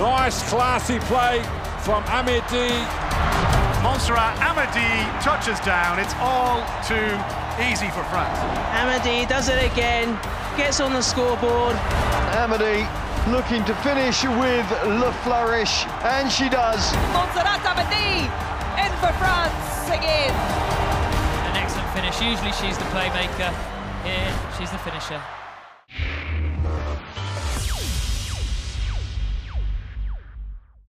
Nice, classy play from Amedee. Montserrat Amedee touches down. It's all too easy for France. Amedee does it again, gets on the scoreboard. Amedee looking to finish with Le Flourish, and she does. Montserrat Amedee in for France again. An excellent finish. Usually she's the playmaker. Here, she's the finisher.